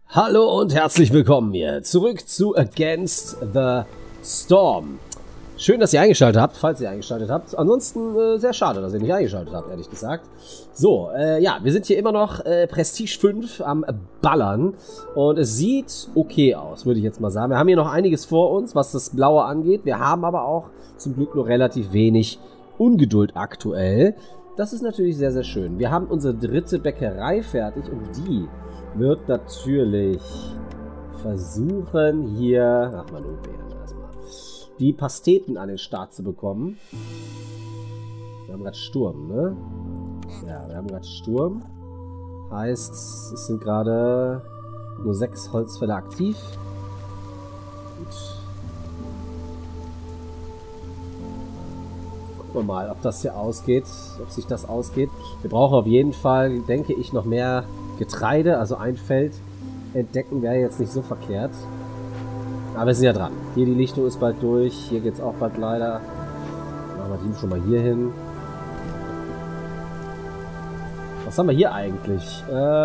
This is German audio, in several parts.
Hallo und herzlich willkommen hier zurück zu Against the Storm. Schön, dass ihr eingeschaltet habt, falls ihr eingeschaltet habt. Ansonsten sehr schade, dass ihr nicht eingeschaltet habt, ehrlich gesagt. So, ja, wir sind hier immer noch Prestige 5 am Ballern. Und es sieht okay aus, würde ich jetzt mal sagen. Wir haben hier noch einiges vor uns, was das Blaue angeht. Wir haben aber auch zum Glück nur relativ wenig Ungeduld aktuell. Das ist natürlich sehr, sehr schön. Wir haben unsere dritte Bäckerei fertig und die wird natürlich versuchen, hier, ach man, erstmal die Pasteten an den Start zu bekommen. Wir haben gerade Sturm, ne? Ja, wir haben gerade Sturm. Heißt, es sind gerade nur 6 Holzfäller aktiv. Gut. Gucken wir mal, ob das hier ausgeht, ob sich das ausgeht. Wir brauchen auf jeden Fall, denke ich, noch mehr Getreide, also ein Feld entdecken wäre jetzt nicht so verkehrt. Aber wir sind ja dran. Hier die Lichtung ist bald durch. Hier geht es auch bald leider. Machen wir die schon mal hier hin. Was haben wir hier eigentlich?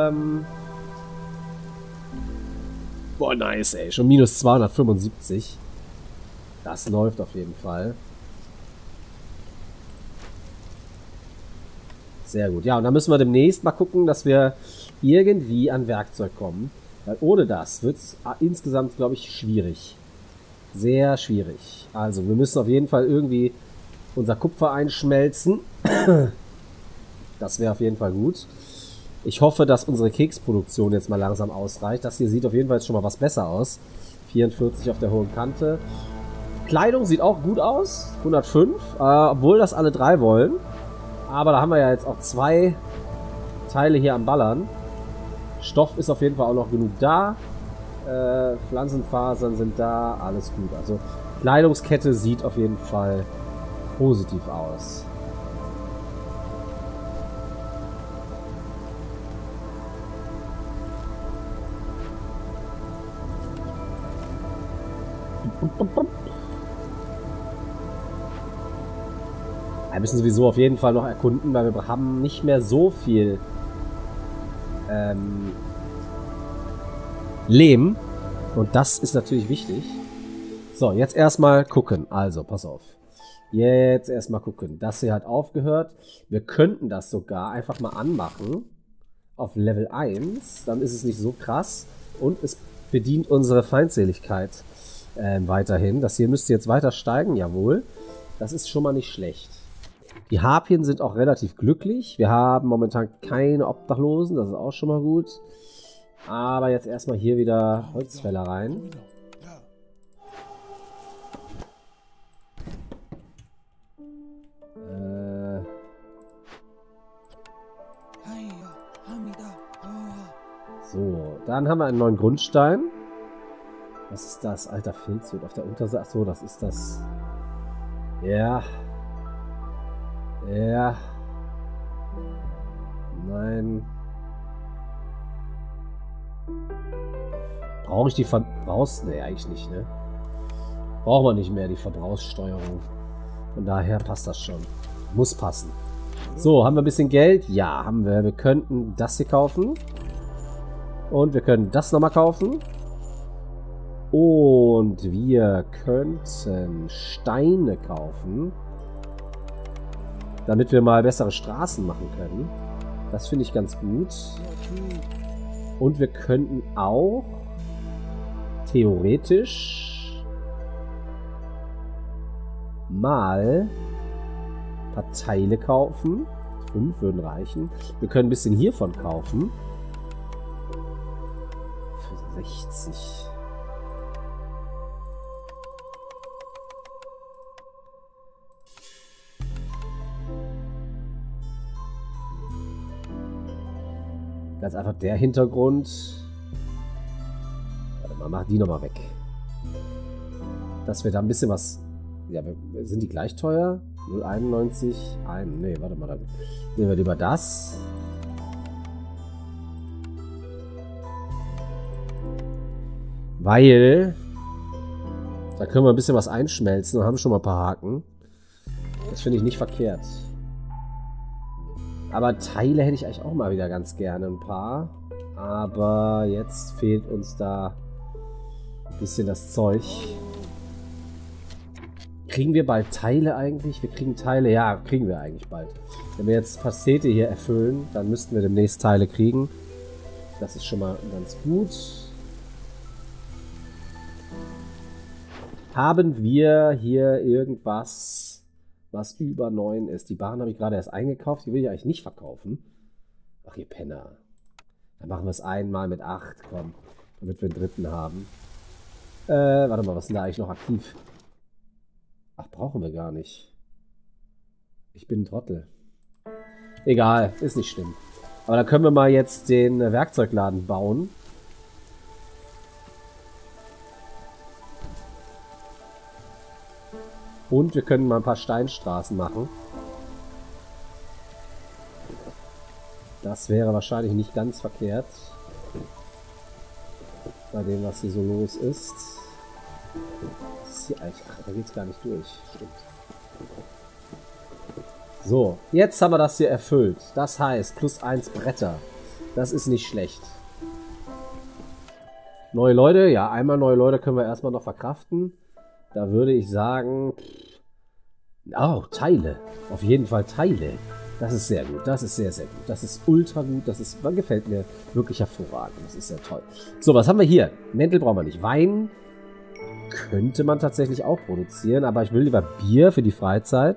Boah, nice, ey. Schon minus 275. Das läuft auf jeden Fall. Sehr gut. Ja, und dann müssen wir demnächst mal gucken, dass wir irgendwie an Werkzeug kommen. Weil ohne das wird es insgesamt, glaube ich, schwierig. Sehr schwierig. Also, wir müssen auf jeden Fall irgendwie unser Kupfer einschmelzen. Das wäre auf jeden Fall gut. Ich hoffe, dass unsere Keksproduktion jetzt mal langsam ausreicht. Das hier sieht auf jeden Fall jetzt schon mal was besser aus. 44 auf der hohen Kante. Kleidung sieht auch gut aus. 105. Obwohl das alle 3 wollen. Aber da haben wir ja jetzt auch 2 Teile hier am Ballern. Stoff ist auf jeden Fall auch noch genug da. Pflanzenfasern sind da. Alles gut. Also Kleidungskette sieht auf jeden Fall positiv aus. Wir müssen sowieso auf jeden Fall noch erkunden, weil wir haben nicht mehr so viel Lehm. Und das ist natürlich wichtig. So, jetzt erstmal gucken. Also, pass auf. Jetzt erstmal gucken. Das hier hat aufgehört. Wir könnten das sogar einfach mal anmachen. Auf Level 1. Dann ist es nicht so krass. Und es bedient unsere Feindseligkeit weiterhin. Das hier müsste jetzt weiter steigen. Jawohl. Das ist schon mal nicht schlecht. Die Harpien sind auch relativ glücklich. Wir haben momentan keine Obdachlosen. Das ist auch schon mal gut. Aber jetzt erstmal hier wieder Holzfäller rein. So, dann haben wir einen neuen Grundstein. Was ist das? Alter Filzhut auf der Unterseite. Achso, das ist das. Ja. Ja. Nein. Brauche ich die Verbrauchs... Ne, eigentlich nicht, ne? Brauchen wir nicht mehr, die Verbrauchssteuerung. Von daher passt das schon. Muss passen. So, haben wir ein bisschen Geld? Ja, haben wir. Wir könnten das hier kaufen. Und wir können das nochmal kaufen. Und wir könnten Steine kaufen. Damit wir mal bessere Straßen machen können. Das finde ich ganz gut. Und wir könnten auch theoretisch mal ein paar Teile kaufen. 5 würden reichen. Wir können ein bisschen hiervon kaufen. Für 60. Ganz einfach der Hintergrund. Warte mal, mach die nochmal weg. Dass wir da ein bisschen was... Ja, sind die gleich teuer? 0,91. Nee, warte mal. Dann nehmen wir lieber das. Weil... Da können wir ein bisschen was einschmelzen und haben schon mal ein paar Haken. Das finde ich nicht verkehrt. Aber Teile hätte ich eigentlich auch mal wieder ganz gerne. Ein paar. Aber jetzt fehlt uns da ein bisschen das Zeug. Kriegen wir bald Teile eigentlich? Wir kriegen Teile, ja, kriegen wir eigentlich bald. Wenn wir jetzt Pastete hier erfüllen, dann müssten wir demnächst Teile kriegen. Das ist schon mal ganz gut. Haben wir hier irgendwas, was über 9 ist? Die Barren habe ich gerade erst eingekauft. Die will ich eigentlich nicht verkaufen. Ach, ihr Penner. Dann machen wir es einmal mit 8, komm. Damit wir einen dritten haben. Warte mal, was ist denn da eigentlich noch aktiv? Ach, brauchen wir gar nicht. Ich bin ein Trottel. Egal, ist nicht schlimm. Aber da können wir mal jetzt den Werkzeugladen bauen. Und wir können mal ein paar Steinstraßen machen. Das wäre wahrscheinlich nicht ganz verkehrt. Bei dem, was hier so los ist. Das ist hier eigentlich... Ach, da geht es gar nicht durch. Stimmt. So, jetzt haben wir das hier erfüllt. Das heißt, +1 Bretter. Das ist nicht schlecht. Neue Leute? Ja, einmal neue Leute können wir erstmal noch verkraften. Da würde ich sagen... Oh, Teile. Auf jeden Fall Teile. Das ist sehr gut. Das ist sehr, sehr gut. Das ist ultra gut. Das gefällt mir wirklich hervorragend. Das ist sehr toll. So, was haben wir hier? Mäntel brauchen wir nicht. Wein könnte man tatsächlich auch produzieren, aber ich will lieber Bier für die Freizeit.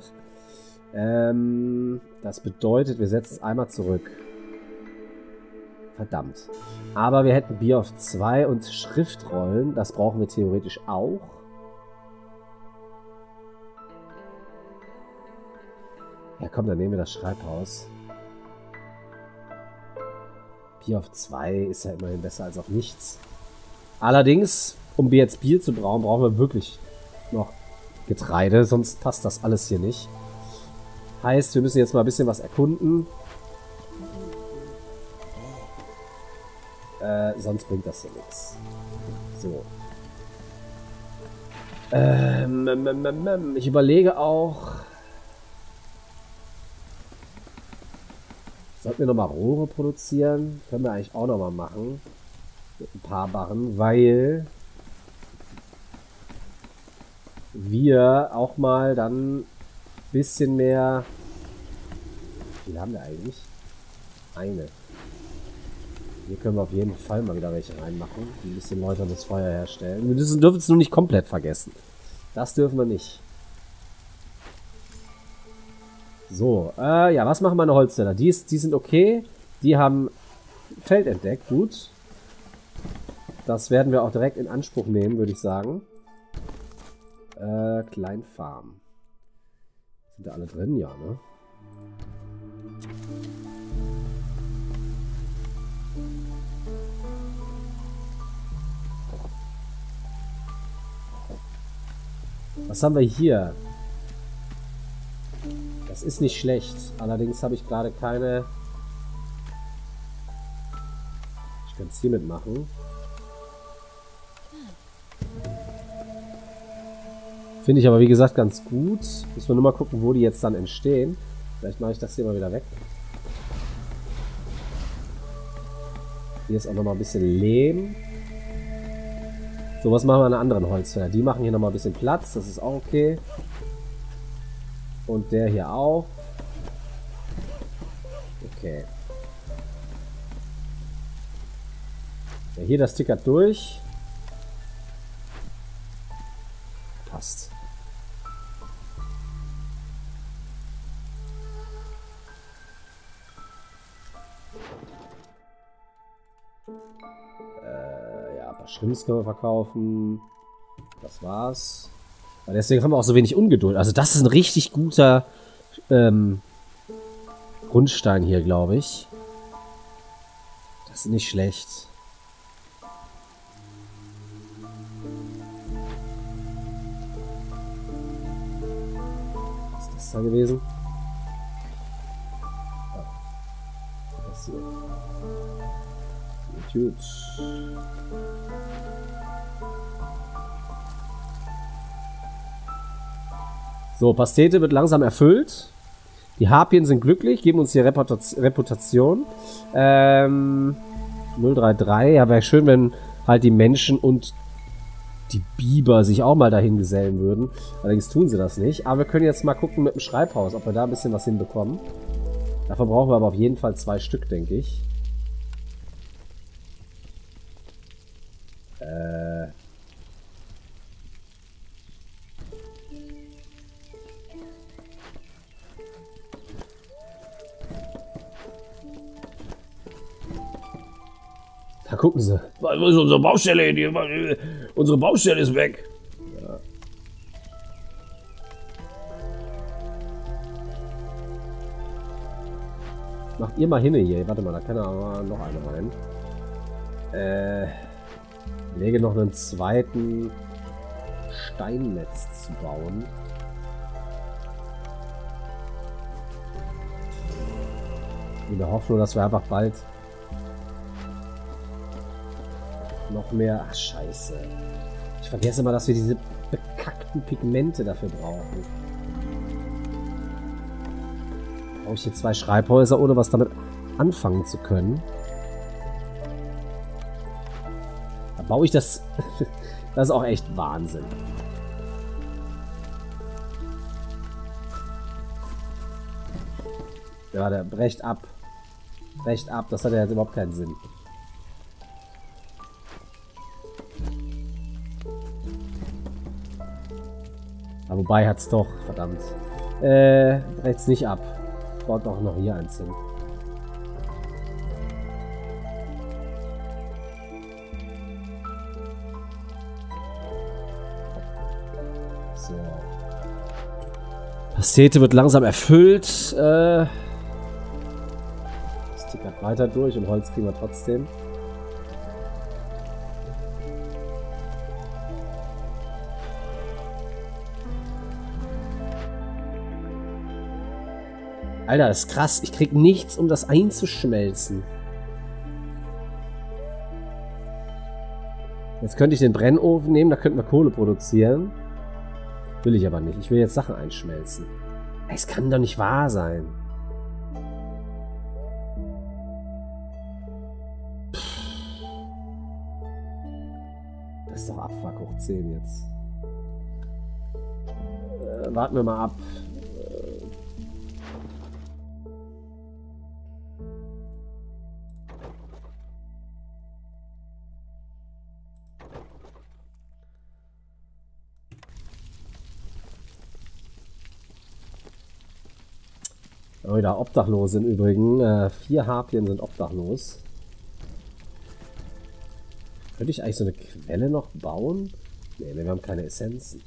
Das bedeutet, wir setzen es einmal zurück. Verdammt. Aber wir hätten Bier auf 2 und Schriftrollen. Das brauchen wir theoretisch auch. Ja komm, dann nehmen wir das Schreibhaus. Bier auf 2 ist ja immerhin besser als auf nichts. Allerdings, um jetzt Bier zu brauen, brauchen wir wirklich noch Getreide, sonst passt das alles hier nicht. Heißt, wir müssen jetzt mal ein bisschen was erkunden. Sonst bringt das ja nichts. So. Ich überlege auch... Sollten wir nochmal Rohre produzieren? Können wir eigentlich auch nochmal machen. Mit ein paar Barren, weil wir auch mal dann ein bisschen mehr... Wie viel haben wir eigentlich? Eine. Hier können wir auf jeden Fall mal wieder welche reinmachen, die ein bisschen läuterndes Feuer herstellen. Wir dürfen es nur nicht komplett vergessen. Das dürfen wir nicht. So, ja, was machen meine Holzfäller? Die sind okay. Die haben Feld entdeckt, gut. Das werden wir auch direkt in Anspruch nehmen, würde ich sagen. Kleinfarm. Sind da alle drin? Ja, ne? Was haben wir hier? Das ist nicht schlecht. Allerdings habe ich gerade keine... Ich kann es hiermit machen. Finde ich aber wie gesagt ganz gut. Müssen wir nur mal gucken, wo die jetzt dann entstehen. Vielleicht mache ich das hier mal wieder weg. Hier ist auch noch mal ein bisschen Lehm. So, was machen wir an anderen Holzfäller? Die machen hier noch mal ein bisschen Platz. Das ist auch okay. Und der hier auch. Okay. Ja, hier, das tickert durch. Passt. Ja, ein paar Schrimps können wir verkaufen. Das war's. Deswegen haben wir auch so wenig Ungeduld. Also das ist ein richtig guter Grundstein hier, glaube ich. Das ist nicht schlecht. Was ist das da gewesen? Das hier. Gut. So, Pastete wird langsam erfüllt. Die Harpien sind glücklich, geben uns hier Reputation. 033. Ja, wäre schön, wenn halt die Menschen und die Biber sich auch mal dahin gesellen würden. Allerdings tun sie das nicht. Aber wir können jetzt mal gucken mit dem Schreibhaus, ob wir da ein bisschen was hinbekommen. Dafür brauchen wir aber auf jeden Fall 2 Stück, denke ich. Da gucken sie. Wo ist unsere Baustelle? Unsere Baustelle ist weg. Ja. Macht ihr mal hin hier. Warte mal, da kann aber noch eine rein. Lege noch einen zweiten Steinnetz zu bauen. In der Hoffnung, dass wir einfach bald noch mehr... Ach, scheiße. Ich vergesse immer, dass wir diese bekackten Pigmente dafür brauchen. Brauche ich hier 2 Schreibhäuser, ohne was damit anfangen zu können. Da baue ich das... Das ist auch echt Wahnsinn. Ja, der brecht ab. Brecht ab, das hat ja jetzt überhaupt keinen Sinn. Aber wobei hat's doch, verdammt. Brecht's nicht ab. Baut auch noch hier eins hin. So. Pastete wird langsam erfüllt. Das tickert weiter durch und Holz kriegen wir trotzdem. Alter, das ist krass. Ich krieg nichts, um das einzuschmelzen. Jetzt könnte ich den Brennofen nehmen, da könnten wir Kohle produzieren. Will ich aber nicht. Ich will jetzt Sachen einschmelzen. Es kann doch nicht wahr sein. Das ist doch Abfuck hoch 10 jetzt. Warten wir mal ab. Wieder obdachlos im Übrigen. 4 Harpien sind obdachlos. Könnte ich eigentlich so eine Quelle noch bauen? Nee, wir haben keine Essenzen.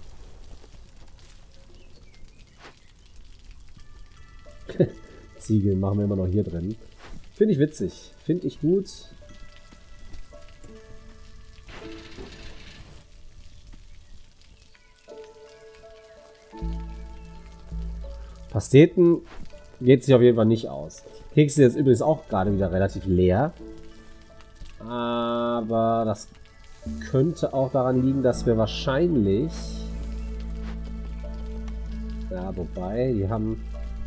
Ziegel machen wir immer noch hier drin. Finde ich witzig. Finde ich gut. Pasteten geht sich auf jeden Fall nicht aus. Kekse sind jetzt übrigens auch gerade wieder relativ leer. Aber das könnte auch daran liegen, dass wir wahrscheinlich... Ja, wobei, die haben...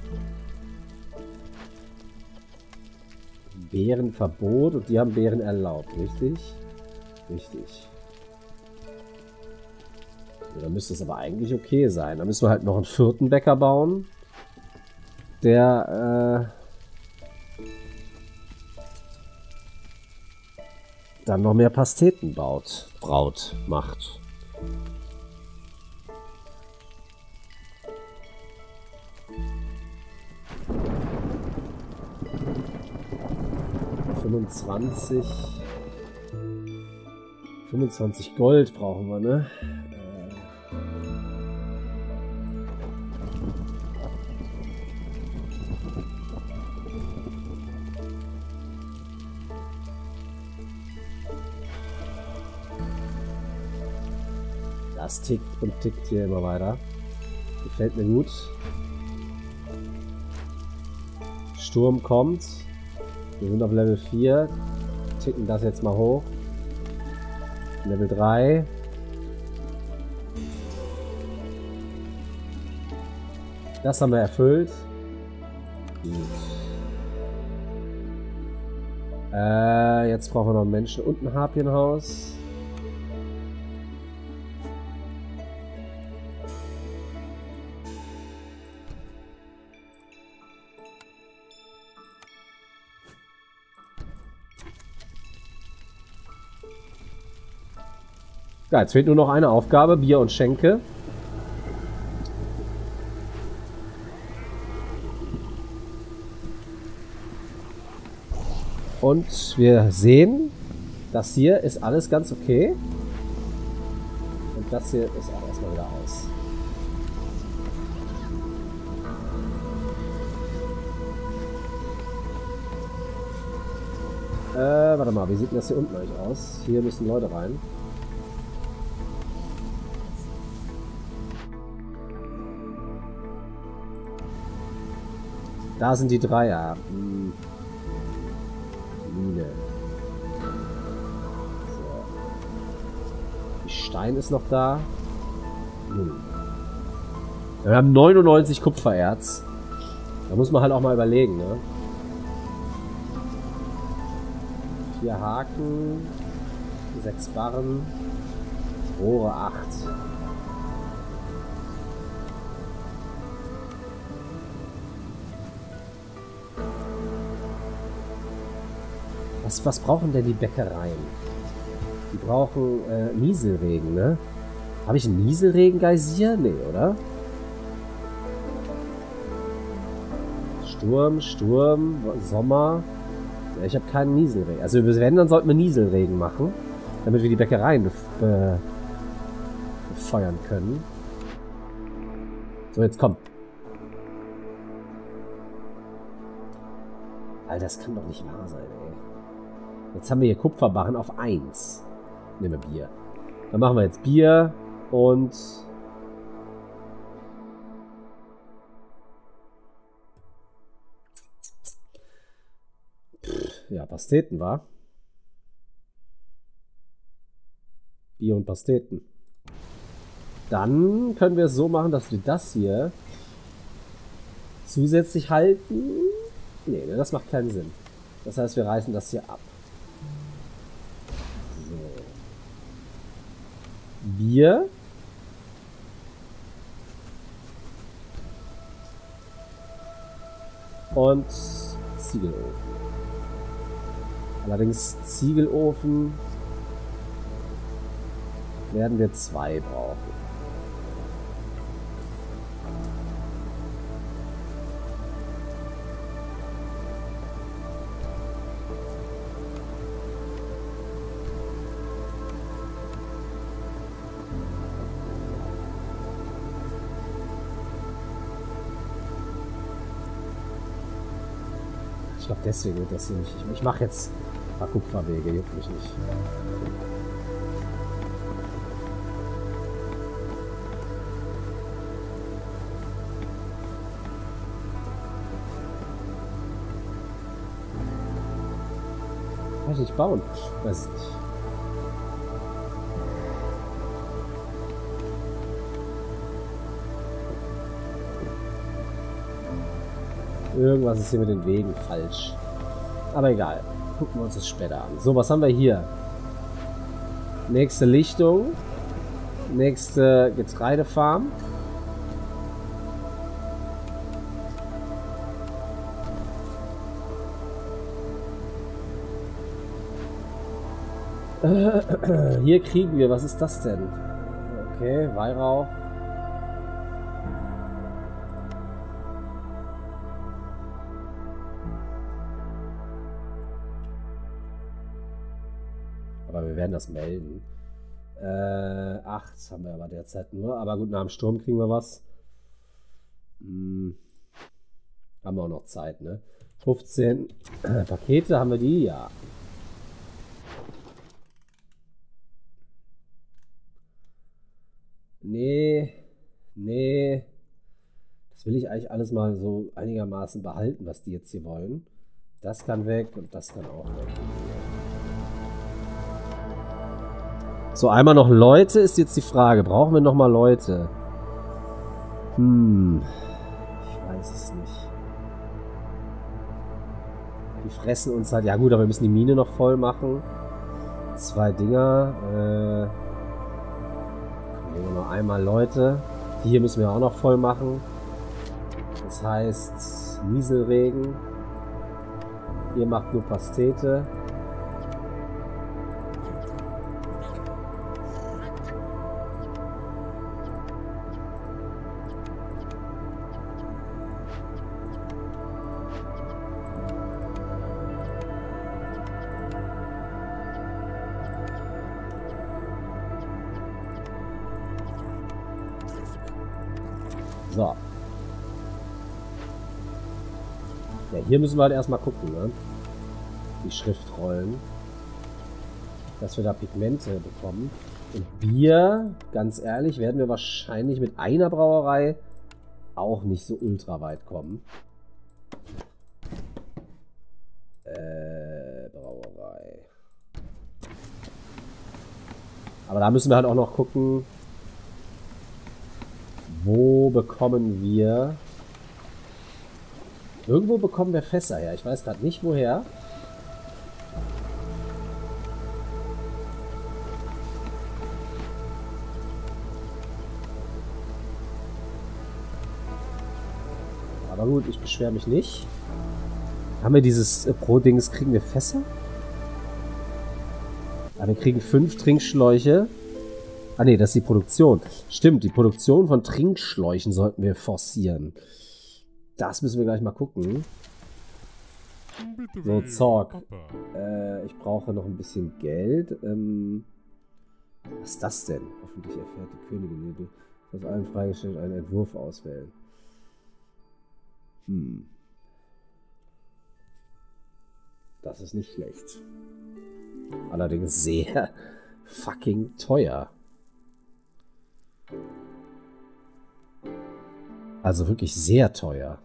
Beerenverbot und die haben Beeren erlaubt, richtig? Richtig. Ja, dann müsste es aber eigentlich okay sein. Dann müssen wir halt noch einen 4. Bäcker bauen. Der dann noch mehr Pasteten macht. $25 Gold brauchen wir, ne? Das tickt und tickt hier immer weiter. Gefällt mir gut. Sturm kommt. Wir sind auf Level 4. Ticken das jetzt mal hoch. Level 3. Das haben wir erfüllt. Gut. Jetzt brauchen wir noch einen Menschen und ein Harpienhaus. Ja, jetzt fehlt nur noch eine Aufgabe, Bier und Schenke. Und wir sehen, das hier ist alles ganz okay. Und das hier ist auch erstmal wieder aus. Warte mal, wie sieht denn das hier unten eigentlich aus? Hier müssen Leute rein. Da sind die Dreier. Mine. So. Die Stein ist noch da. Wir haben 99 Kupfererz. Da muss man halt auch mal überlegen, ne? 4 Haken. 6 Barren. Rohre 8. Was brauchen denn die Bäckereien? Die brauchen Nieselregen, ne? Habe ich einen Nieselregen-Geysir? Nee, oder? Sturm, Sommer. Ja, ich habe keinen Nieselregen. Also wenn, dann sollten wir Nieselregen machen, damit wir die Bäckereien befeuern können. So, jetzt komm. Alter, das kann doch nicht wahr sein, ey. Jetzt haben wir hier Kupferbarren auf 1. Nehmen wir Bier. Dann machen wir jetzt Bier und... Ja, Pasteten, wa? Bier und Pasteten. Dann können wir es so machen, dass wir das hier zusätzlich halten. Nee, das macht keinen Sinn. Das heißt, wir reißen das hier ab. So. Bier. Und Ziegelofen. Allerdings Ziegelofen werden wir 2 brauchen. Ich glaube, deswegen wird das hier nicht. Ich mache jetzt ein paar Kupferwege, juckt mich nicht. Kann ich nicht bauen? Weiß ich nicht. Irgendwas ist hier mit den Wegen falsch. Aber egal. Gucken wir uns das später an. So, was haben wir hier? Nächste Lichtung. Nächste Getreidefarm. Hier kriegen wir, was ist das denn? Okay, Weihrauch. Aber wir werden das melden. 8 haben wir aber derzeit nur. Aber gut, nach dem Sturm kriegen wir was. Haben wir auch noch Zeit, ne? 15 Pakete, haben wir die? Ja. Nee. Das will ich eigentlich alles mal so einigermaßen behalten, was die jetzt hier wollen. Das kann weg und das kann auch weg. So, einmal noch Leute ist jetzt die Frage. Brauchen wir nochmal Leute? Ich weiß es nicht. Die fressen uns halt. Ja gut, aber wir müssen die Mine noch voll machen. 2 Dinger. Nehmen wir noch einmal Leute. Die hier müssen wir auch noch voll machen. Das heißt Nieselregen. Ihr macht nur Pastete. So. Ja, hier müssen wir halt erstmal gucken, ne? Die Schriftrollen. Dass wir da Pigmente bekommen. Und Bier, ganz ehrlich, werden wir wahrscheinlich mit einer Brauerei auch nicht so ultra weit kommen. Brauerei. Aber da müssen wir halt auch noch gucken, wo bekommen wir... Irgendwo bekommen wir Fässer her. Ich weiß gerade nicht, woher. Aber gut, ich beschwere mich nicht. Haben wir dieses Pro-Dings, kriegen wir Fässer? Aber wir kriegen 5 Trinkschläuche. Ah ne, das ist die Produktion. Stimmt, die Produktion von Trinkschläuchen sollten wir forcieren. Das müssen wir gleich mal gucken. So, Zorg. Ich brauche noch ein bisschen Geld. Was ist das denn? Hoffentlich erfährt die Königin. Du hast allen freigestellt, einen Entwurf auswählen. Das ist nicht schlecht. Allerdings sehr fucking teuer. Also wirklich sehr teuer.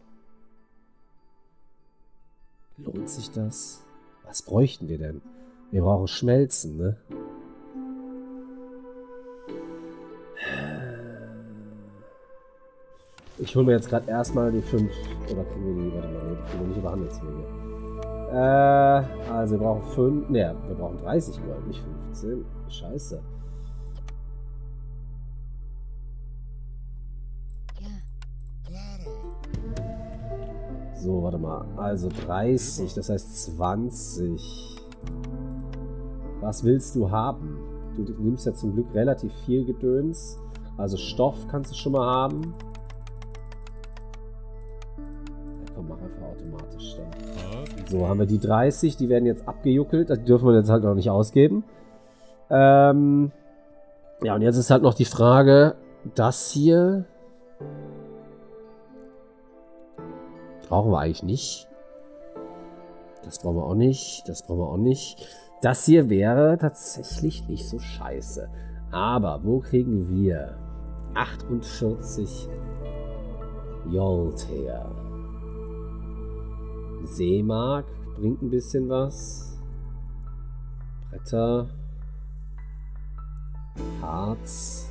Lohnt sich das? Was bräuchten wir denn? Wir brauchen Schmelzen, ne? Ich hole mir jetzt gerade erstmal die 5. Oder kriegen wir die? Warte mal, nee, die kriegen wir nicht über Handelswege. Also wir brauchen 5. Ne, wir brauchen 30 Gold, nicht 15. Scheiße. So, warte mal. Also 30, das heißt 20. Was willst du haben? Du nimmst ja zum Glück relativ viel Gedöns. Also Stoff kannst du schon mal haben. Ja, komm, mach einfach automatisch dann. So, haben wir die 30. Die werden jetzt abgejuckelt. Das dürfen wir jetzt halt noch nicht ausgeben. Ja, und jetzt ist halt noch die Frage, das hier... Brauchen wir eigentlich nicht. Das brauchen wir auch nicht. Das brauchen wir auch nicht. Das hier wäre tatsächlich nicht so scheiße. Aber wo kriegen wir 48 Jolt her? Seemark bringt ein bisschen was. Bretter. Harz.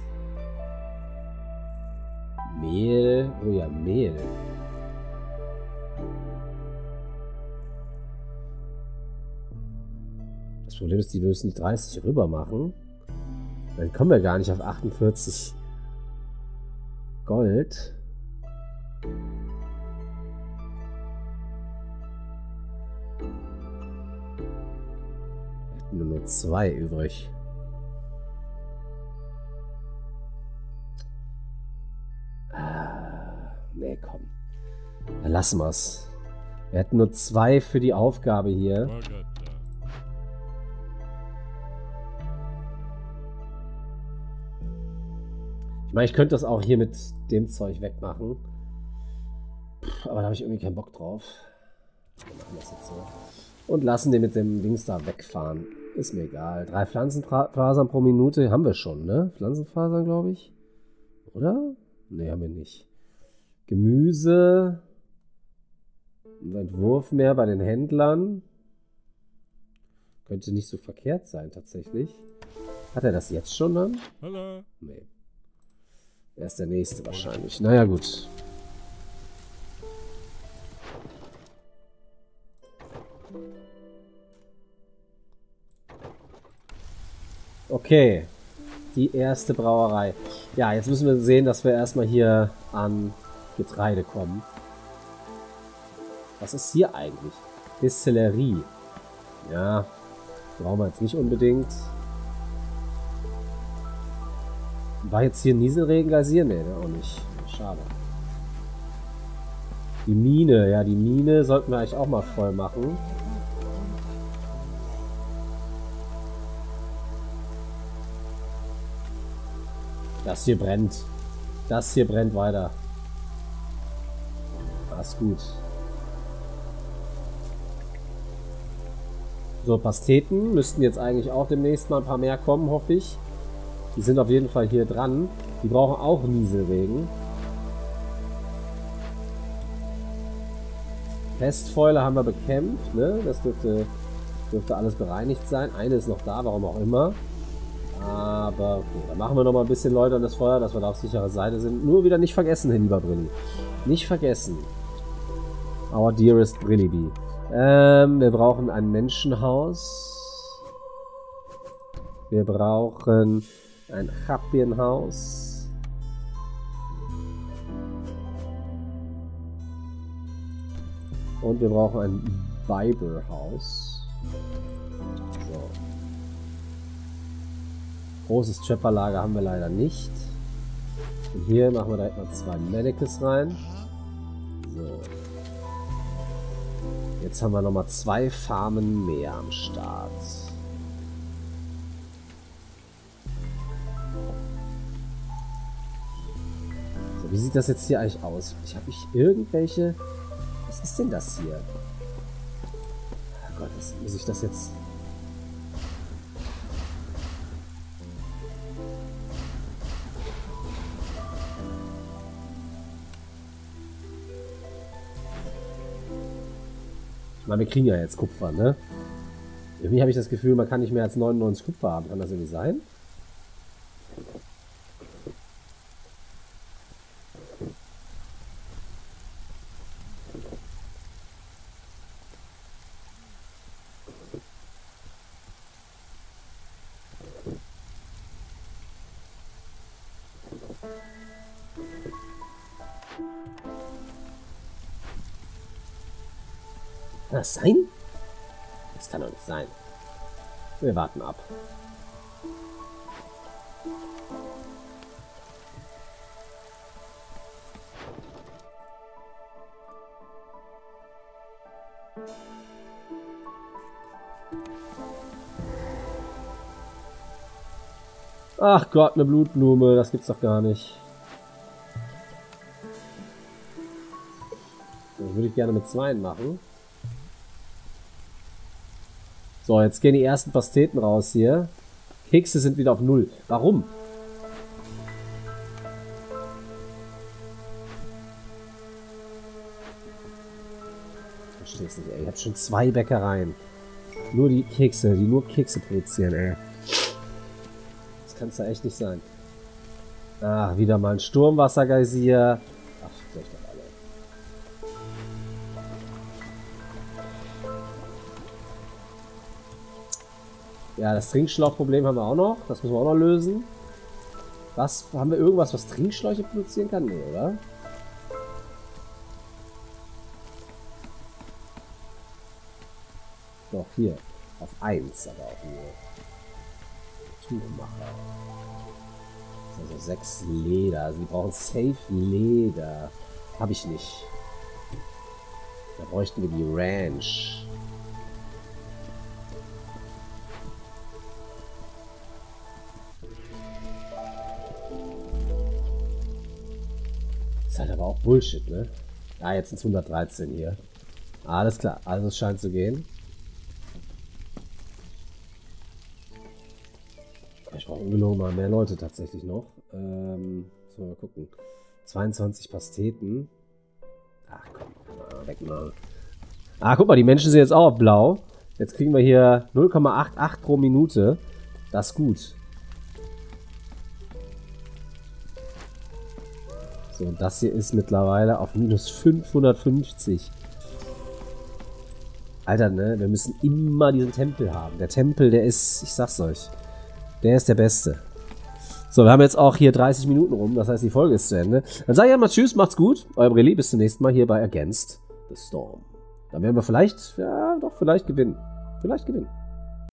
Mehl. Oh ja, Mehl. Das Problem ist, die müssen die 30 rüber machen. Dann kommen wir gar nicht auf 48 Gold. Wir hätten nur 2 übrig. Nee, komm. Dann lassen wir es. Wir hätten nur 2 für die Aufgabe hier. Ich meine, ich könnte das auch hier mit dem Zeug wegmachen. Aber da habe ich irgendwie keinen Bock drauf. Wir machen das jetzt so. Und lassen den mit dem Dings da wegfahren. Ist mir egal. 3 Pflanzenfasern pro Minute haben wir schon, ne? Pflanzenfasern, glaube ich. Oder? Ne, haben wir nicht. Gemüse. Ein Entwurf mehr bei den Händlern. Könnte nicht so verkehrt sein, tatsächlich. Hat er das jetzt schon dann? Hallo. Nee. Er ist der nächste wahrscheinlich. Naja, gut. Okay. Die erste Brauerei. Ja, jetzt müssen wir sehen, dass wir erstmal hier an Getreide kommen. Was ist hier eigentlich? Distillerie. Ja, brauchen wir jetzt nicht unbedingt. War jetzt hier Nieselregen Geysir? Nee, auch nicht. Schade. Die Mine. Ja, die Mine sollten wir eigentlich auch mal voll machen. Das hier brennt. Das hier brennt weiter. Das ist gut. So, Pasteten müssten jetzt eigentlich auch demnächst mal ein paar mehr kommen, hoffe ich. Die sind auf jeden Fall hier dran. Die brauchen auch Nieselregen. Pestfäule haben wir bekämpft, ne? Das dürfte alles bereinigt sein. Eine ist noch da, warum auch immer. Aber okay, dann machen wir noch mal ein bisschen Leute an das Feuer, dass wir da auf sicherer Seite sind. Nur wieder nicht vergessen, lieber Brilli. Nicht vergessen. Our dearest Brillibi. Wir brauchen ein Menschenhaus. Wir brauchen ein Chappienhaus. Und wir brauchen ein Weiberhaus. So. Großes Trapperlager haben wir leider nicht. Und hier machen wir direkt mal 2 Mannequins rein. So. Jetzt haben wir nochmal 2 Farmen mehr am Start. So, wie sieht das jetzt hier eigentlich aus? Habe ich irgendwelche... Was ist denn das hier? Oh Gott, muss ich das jetzt... Ich meine, wir kriegen ja jetzt Kupfer, ne? Irgendwie habe ich das Gefühl, man kann nicht mehr als 99 Kupfer haben. Kann das irgendwie sein? Kann das sein? Das kann doch nicht sein. Wir warten ab. Ach Gott, eine Blutblume, das gibt's doch gar nicht. Das würde ich gerne mit 2 machen. So, jetzt gehen die ersten Pasteten raus hier. Kekse sind wieder auf 0. Warum? Ich verstehe es nicht, ey. Ich habe schon 2 Bäckereien. Nur die Kekse, die nur Kekse produzieren, ey. Das kann es ja echt nicht sein. Ach, wieder mal ein Sturmwassergeysir. Ach, vielleicht doch alle. Ja, das Trinkschlauchproblem haben wir auch noch. Das müssen wir auch noch lösen. Was? Haben wir irgendwas, was Trinkschläuche produzieren kann? Nee, oder? Doch, hier. Auf 1 aber auch nur. Tuchmacher. Also 6 Leder. Also die brauchen safe Leder. Habe ich nicht. Da bräuchten wir die Ranch. Ist halt aber auch Bullshit, ne? Ah, jetzt sind es 113 hier. Alles klar, also es scheint zu gehen. Ich brauche ungelogen mal mehr Leute tatsächlich noch. Müssen wir mal gucken. 22 Pasteten. Ach komm, weg mal. Ah, guck mal, die Menschen sind jetzt auch auf blau. Jetzt kriegen wir hier 0,88 pro Minute. Das ist gut. So, und das hier ist mittlerweile auf minus 550. Alter, ne? Wir müssen immer diesen Tempel haben. Der Tempel, der ist, ich sag's euch, der ist der Beste. So, wir haben jetzt auch hier 30 Minuten rum, das heißt, die Folge ist zu Ende. Dann sage ich einmal Tschüss, macht's gut. Euer Breli, bis zum nächsten Mal hier bei Against the Storm. Dann werden wir vielleicht, ja, doch, vielleicht gewinnen. Vielleicht gewinnen.